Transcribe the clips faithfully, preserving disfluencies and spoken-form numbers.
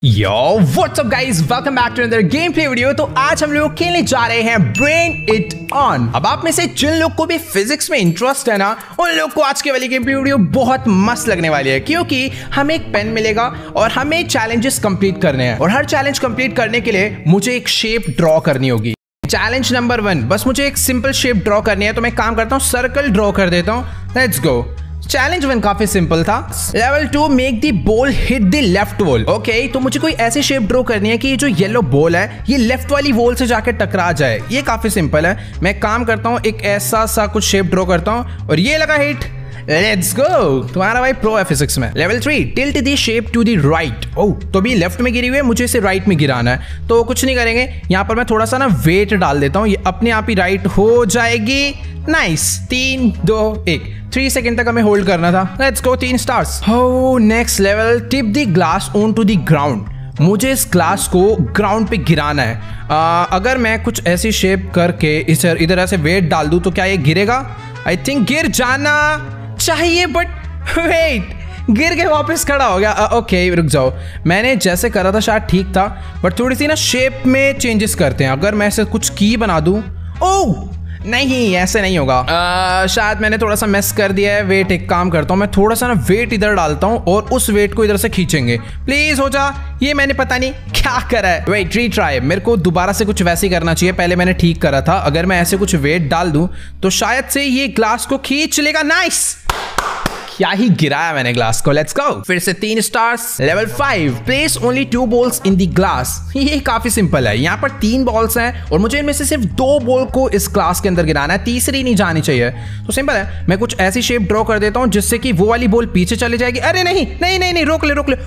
Yo what's up guys, welcome back to another game play video. तो आज हम लोग खेलने जा रहे हैं ब्रेन इट ऑन। अब आप में से जिन लोग को भी फिजिक्स में इंटरेस्ट है ना, उन लोग को आज के वाली गेम प्ले वीडियो बहुत मस्त लगने वाली है, क्योंकि हमें एक पेन मिलेगा और हमें चैलेंजेस कंप्लीट करने हैं। और हर चैलेंज कंप्लीट करने के लिए मुझे एक शेप ड्रॉ करनी होगी। चैलेंज नंबर वन, बस मुझे एक सिंपल शेप ड्रॉ करनी है। तो मैं काम करता हूँ, सर्कल ड्रॉ कर देता हूँ। Let's go. चैलेंज वन काफी सिंपल था। Level two, make the ball hit the left wall. Okay, तो मुझे कोई ऐसी शेप ड्रॉ करनी है कि ये जो येलो बॉल है ये लेफ्ट वाली वॉल से जाके टकरा जाए। ये काफी सिंपल है। मैं काम करता हूँ, एक ऐसा सा कुछ शेप ड्रॉ करता हूँ और ये लगा हिट। Let's go. तुम्हारा भाई प्रो है फिजिक्स में। Level three, tilt the shape to the right. Oh, तो भी लेफ्ट में गिरी हुई है, मुझे इसे राइट में गिराना है। तो कुछ नहीं करेंगे, यहाँ पर मैं थोड़ा सा ना वेट डाल देता हूँ, ये अपने आप ही राइट हो जाएगी। नाइस। तीन दो एक, थ्री सेकेंड तक हमें होल्ड करना था। लेट्स गो, तीन स्टार्स। हो, next level, tip the glass on to the ground. मुझे इस ग्लास को ग्राउंड पे गिराना है। आ, अगर मैं कुछ ऐसी शेप करके इधर इधर ऐसे वेट डाल दूं तो क्या ये गिरेगा? आई थिंक गिर जाना चाहिए, बट वेट, गिर के वापस खड़ा हो गया। ओके, रुक जाओ। मैंने जैसे करा था शायद ठीक था, बट थोड़ी सी ना शेप में चेंजेस करते हैं। अगर मैं ऐसे कुछ की बना दूं, ओह नहीं, ऐसे नहीं होगा। आ, शायद मैंने थोड़ा सा मेस कर दिया है। वेट, एक काम करता हूँ, मैं थोड़ा सा ना वेट इधर डालता हूँ और उस वेट को इधर से खींचेंगे। प्लीज हो जा। ये मैंने पता नहीं क्या करा है। Wait, retry. मेरे को दोबारा से कुछ वैसे ही करना चाहिए। पहले मैंने ठीक करा था। अगर मैं ऐसे कुछ वेट डाल दूं तो शायद से ये ग्लास को खींच लेगा। नाइस। क्या ही गिराया मैंने ग्लास को। Let's go. फिर से तीन stars. Level five, place only two balls in the glass. ये काफी सिंपल है। यहाँ पर तीन बॉल्स हैं और मुझे इनमें से सिर्फ दो बॉल को इस ग्लास के अंदर गिराना है, तीसरी नहीं जानी चाहिए। तो सिंपल है, मैं कुछ ऐसी शेप ड्रॉ कर देता हूँ जिससे कि वो वाली बॉल पीछे चली जाएगी। अरे नहीं नहीं नहीं नहीं, रोक ले रोक ले।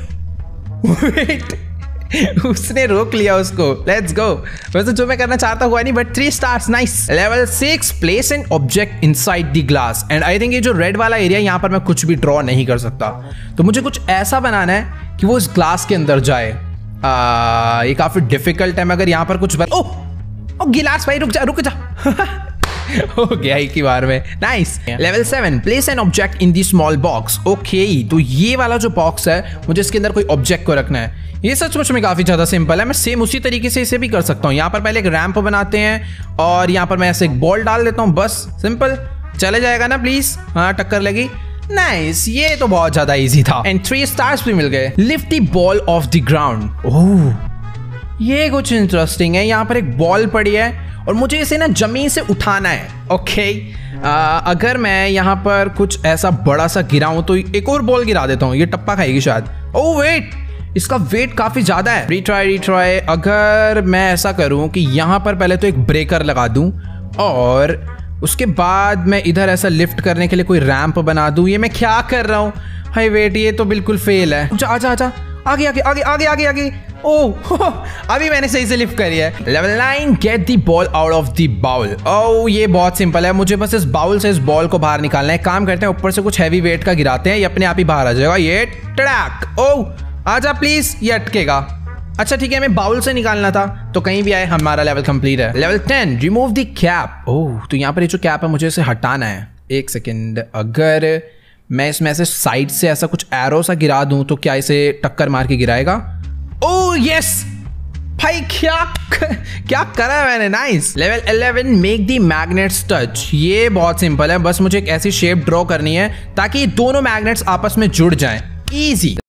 वेट, उसने रोक लिया उसको। Let's go. वैसे जो मैं करना चाहता हुआ नहीं, but three stars. Nice. Level six, place an object inside the glass. And I think ये जो रेड वाला एरिया, यहाँ पर मैं कुछ भी ड्रॉ नहीं कर सकता। तो मुझे कुछ ऐसा बनाना है कि वो इस ग्लास के अंदर जाए। आ, ये काफी डिफिकल्ट है। मैं अगर यहाँ पर कुछ बन... ओह ओ, गिलास भाई रुक जा रुक जा। हो गया एक ही बार में। Nice. Level seven, place an object in the small box. Okay, तो ये वाला जो बॉक्स है, मुझे इसके अंदर कोई ऑब्जेक्ट को रखना है। ये सचमुच में काफी ज्यादा सिंपल है। मैं सेम उसी तरीके से इसे भी कर सकता हूँ। यहाँ पर पहले एक रैंप बनाते हैं और यहाँ पर मैं ऐसे एक बॉल डाल देता हूँ। बस सिंपल, चले जाएगा ना प्लीज। हाँ, टक्कर लगी। नाइस। ये तो बहुत ज्यादा इजी था। एंड थ्री स्टार्स भी मिल गए। Lift the ball off the ground. Oh, ये कुछ इंटरेस्टिंग है। यहाँ पर एक बॉल पड़ी है और मुझे इसे ना जमीन से उठाना है। ओके, अगर मैं यहाँ पर कुछ ऐसा बड़ा सा गिराऊं तो एक और बॉल गिरा देता हूँ, ये टप्पा खाएगी शायद। ओह वेट, इसका वेट काफी ज्यादा है। Retry retry. अगर मैं ऐसा करूं कि यहाँ पर पहले तो एक ब्रेकर लगा दूं और उसके बाद मैं इधर ऐसा लिफ्ट करने के लिए कोई रैंप बना दूं। ये मैं क्या कर रहा हूँ? हाय वेट, ये तो बिल्कुल फेल है। आजा आजा आजा, आगे आगे आगे आगे आगे आगे। ओह, अभी मैंने सही से लिफ्ट करी है। Level nine, get the ball out of the bowl. Oh, ये बहुत सिंपल है। मुझे बस इस बाउल से इस बॉल को बाहर निकालना है। काम करते हैं, ऊपर से कुछ हैवी वेट का गिराते हैं, ये अपने आप ही बाहर आ जाएगा। ये टड़ाक। ओह, आजा प्लीज, ये अटकेगा। अच्छा ठीक है, हमें बाउल से निकालना था, तो कहीं भी आए हमारा लेवल कंप्लीट है। Level ten, remove the cap. Oh, तो यहाँ पर ये जो कैप है मुझे इसे हटाना है। एक सेकेंड, अगर मैं इसमें ऐसे साइड से ऐसा कुछ एरो सा गिरा दूं तो क्या इसे टक्कर मार के गिराएगा? ओह यस भाई, क्या क्या करा है मैंने। Nice. Level eleven, make the magnets touch. ये बहुत सिंपल है। बस मुझे एक ऐसी शेप ड्रॉ करनी है ताकि दोनों मैग्नेट्स आपस में जुड़ जाएं। इजी।